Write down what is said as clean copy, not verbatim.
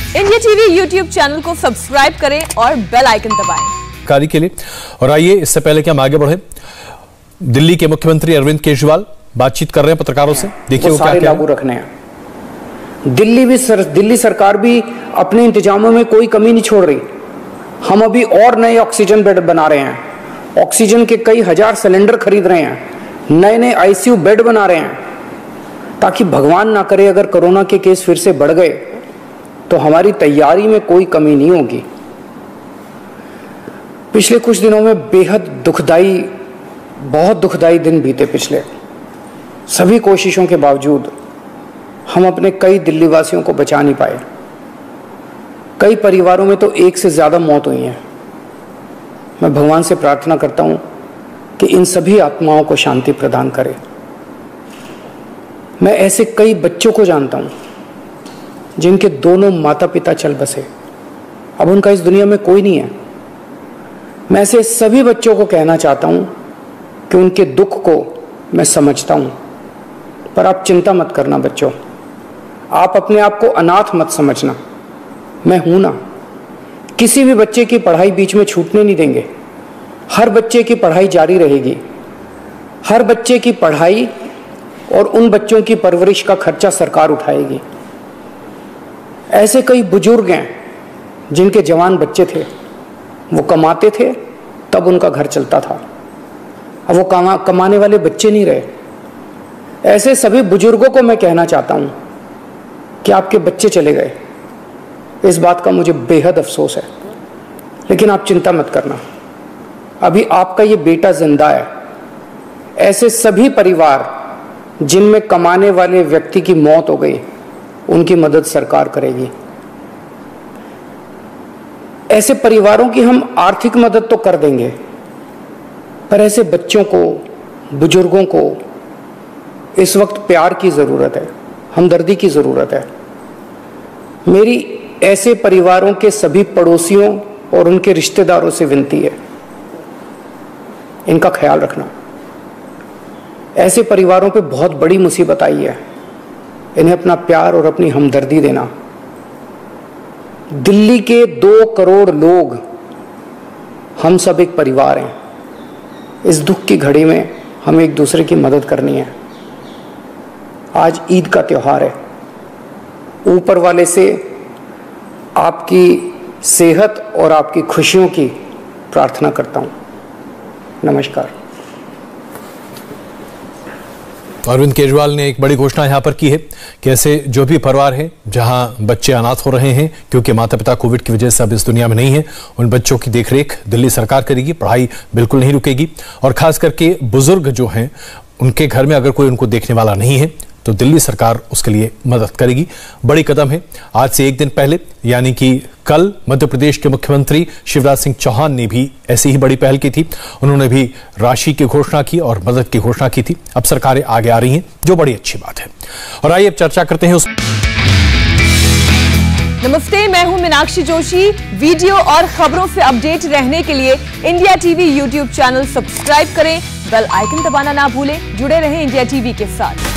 India TV YouTube channel को subscribe करें और बेल आइकन दबाएं। कार्य के लिए। और आइए इससे पहले कि हम आगे बढ़े, दिल्ली के मुख्यमंत्री अरविंद केजरीवाल बातचीत कर रहे हैं पत्रकारों से। देखिए वो क्या लागू रखने हैं। दिल्ली सरकार भी अपने इंतजामों में कोई कमी नहीं छोड़ रही। हम अभी और नए ऑक्सीजन बेड बना रहे हैं, ऑक्सीजन के कई हजार सिलेंडर खरीद रहे हैं, नए नए आईसीयू बेड बना रहे हैं, ताकि भगवान ना करे अगर कोरोना के केस फिर से बढ़ गए तो हमारी तैयारी में कोई कमी नहीं होगी। पिछले कुछ दिनों में बेहद दुखदाई, बहुत दुखदाई दिन बीते। पिछले सभी कोशिशों के बावजूद हम अपने कई दिल्ली वासियों को बचा नहीं पाए। कई परिवारों में तो एक से ज्यादा मौत हुई है। मैं भगवान से प्रार्थना करता हूं कि इन सभी आत्माओं को शांति प्रदान करे। मैं ऐसे कई बच्चों को जानता हूं जिनके दोनों माता पिता चल बसे, अब उनका इस दुनिया में कोई नहीं है। मैं ऐसे सभी बच्चों को कहना चाहता हूं कि उनके दुख को मैं समझता हूं, पर आप चिंता मत करना बच्चों, आप अपने आप को अनाथ मत समझना। मैं हूं ना, किसी भी बच्चे की पढ़ाई बीच में छूटने नहीं देंगे। हर बच्चे की पढ़ाई जारी रहेगी। हर बच्चे की पढ़ाई और उन बच्चों की परवरिश का खर्चा सरकार उठाएगी। ऐसे कई बुजुर्ग हैं जिनके जवान बच्चे थे, वो कमाते थे तब उनका घर चलता था, अब वो कमाने वाले बच्चे नहीं रहे। ऐसे सभी बुजुर्गों को मैं कहना चाहता हूं कि आपके बच्चे चले गए। इस बात का मुझे बेहद अफसोस है, लेकिन आप चिंता मत करना, अभी आपका ये बेटा जिंदा है। ऐसे सभी परिवार जिनमें कमाने वाले व्यक्ति की मौत हो गई, उनकी मदद सरकार करेगी। ऐसे परिवारों की हम आर्थिक मदद तो कर देंगे, पर ऐसे बच्चों को, बुजुर्गों को इस वक्त प्यार की जरूरत है, हमदर्दी की जरूरत है। मेरी ऐसे परिवारों के सभी पड़ोसियों और उनके रिश्तेदारों से विनती है, इनका ख्याल रखना। ऐसे परिवारों पे बहुत बड़ी मुसीबत आई है, इन्हें अपना प्यार और अपनी हमदर्दी देना। दिल्ली के 2 करोड़ लोग, हम सब एक परिवार हैं। इस दुख की घड़ी में हमें एक दूसरे की मदद करनी है। आज ईद का त्योहार है। ऊपर वाले से आपकी सेहत और आपकी खुशियों की प्रार्थना करता हूं। नमस्कार। अरविंद केजरीवाल ने एक बड़ी घोषणा यहां पर की है कि ऐसे जो भी परिवार हैं जहां बच्चे अनाथ हो रहे हैं क्योंकि माता पिता कोविड की वजह से अब इस दुनिया में नहीं है, उन बच्चों की देखरेख दिल्ली सरकार करेगी। पढ़ाई बिल्कुल नहीं रुकेगी, और खास करके बुजुर्ग जो हैं उनके घर में अगर कोई उनको देखने वाला नहीं है तो दिल्ली सरकार उसके लिए मदद करेगी। बड़ी कदम है। आज से एक दिन पहले यानी कि कल मध्य प्रदेश के मुख्यमंत्री शिवराज सिंह चौहान ने भी ऐसी ही बड़ी पहल की थी। उन्होंने भी राशि की घोषणा की और मदद की घोषणा की थी। अब सरकारें आगे आ रही हैं, जो बड़ी अच्छी बात है। और आइए अब चर्चा करते हैं उस। नमस्ते, मैं हूं मीनाक्षी जोशी। वीडियो और खबरों से अपडेट रहने के लिए India TV YouTube channel subscribe करें, बेल आइकन दबाना ना भूलें। जुड़े रहें इंडिया टीवी के साथ।